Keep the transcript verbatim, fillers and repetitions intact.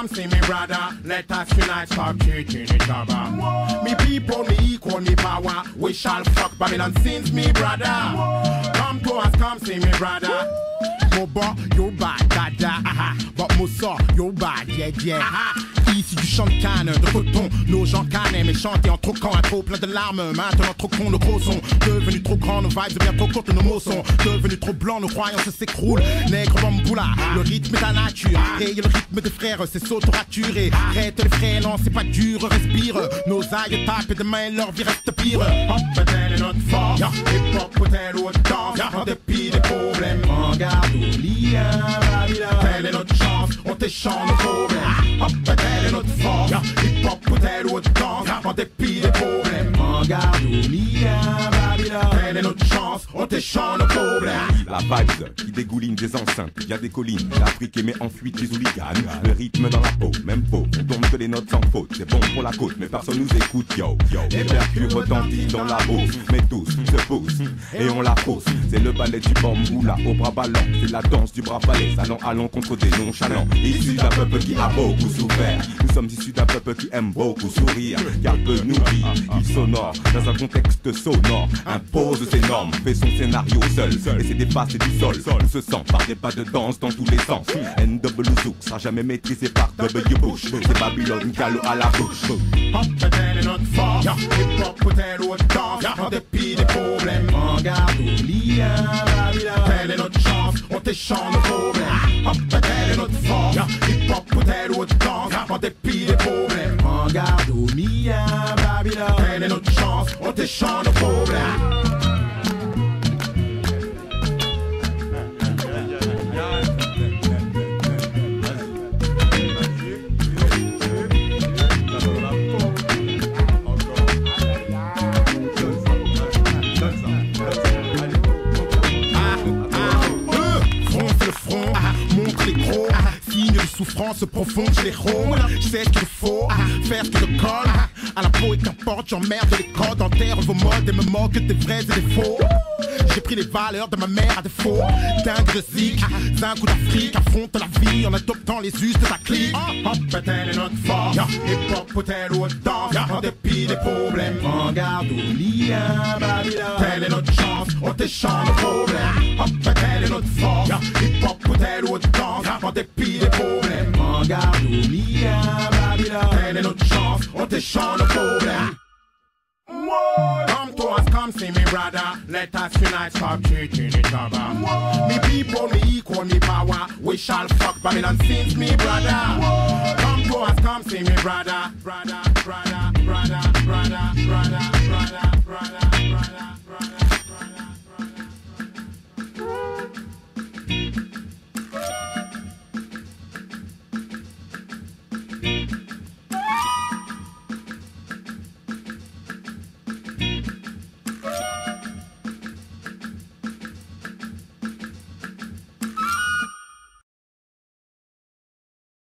come see me brother. Let us unite, stop treating each other. Me people, me equal, me power. We shall fuck Babylon since me brother. Come to us, come see me brother. Moba, you're bad, dada, aha. But Moussa, you're bad, yeah, yeah, aha. Ici du chant de canne, de coton, nos gens canent, mais chanter en troquant un trop plein de larmes. Maintenant trop con, nos gros sont devenus trop grands, nos vibes bien trop courtes, nos mots sont devenus trop blancs, nos croyances s'écroulent. Nègre bamboula, le rythme est ta nature. Et le rythme des frères, c'est s'auto-raturer. Arrête les frères, non, c'est pas dur, respire. Nos aïeux tapent et demain leur vie reste pire. Hop, peut-être notre force, hip-hop peut-être autant. En dépit des problèmes, en garde. Telle est notre chance, on t'échange nos problèmes. Hop, telle est notre force, hip-hop peut-être autant. En dépit des problèmes, en garde telle est notre chance, on t'échange nos problèmes. La vibe qui dégouline des enceintes, y'a des collines, l'Afrique émet en fuite les hooligans. Le rythme dans la peau, même faux, on tombe que les notes sans faute. C'est bon pour la côte, mais personne nous écoute, yo, yo. Les percus retentissent dans la hausse, mais tous se poussent et on la fausse. C'est le ballet du bambou là, au bras ballant. C'est la danse du bras balais, allant à l'encontre des nonchalants. Issus d'un peuple qui a beaucoup souffert. Nous sommes issus d'un peuple qui aime beaucoup sourire, car peu nourrit, il sonore dans un contexte sonore. Impose ses normes, fait son scénario seul, et c'est des passes et du sol. On se sent par des pas de danse dans tous les sens. N W Zouk sera jamais maîtrisé par W Bush. C'est Babylone Calo à la bouche. Hop, telle est notre force, hip-hop peut-être autant. En dépit des problèmes, en garde oublie telle est notre chance, on t'échange nos problèmes. Hop, telle est notre force, hip-hop peut-être autant. En dépit des problèmes, en garde oublie Babylone. Telle est notre chance, on t'échange nos problèmes. Souffrance profonde, je les rôle. Je sais ce qu'il faut, faire ce que je colle. À la peau et qu'importe, j'emmerde les codes. Enterre vos modes et me moque des vrais et des faux. J'ai pris les valeurs de ma mère à défaut. Dingue de zik, un coup d'Afrique. Affronte la vie en adoptant les us de ta clique. Hop, telle est notre force, hip-hop peut-être autant. En dépit des problèmes, en garde oublie Babylone. Telle est notre chance, on t'échange nos problèmes. Hop, telle est notre force, hip-hop peut-être autant. En dépit des problèmes, en garde oublie Babylone. Telle est notre chance, on t'échange nos problèmes. Come to us, come see me brother. Let us unite, stop treating each other. Me people, me equal, me power. We shall fuck Babylon since me brother. Come to us, come see me brother. Brother, brother, brother, brother, brother.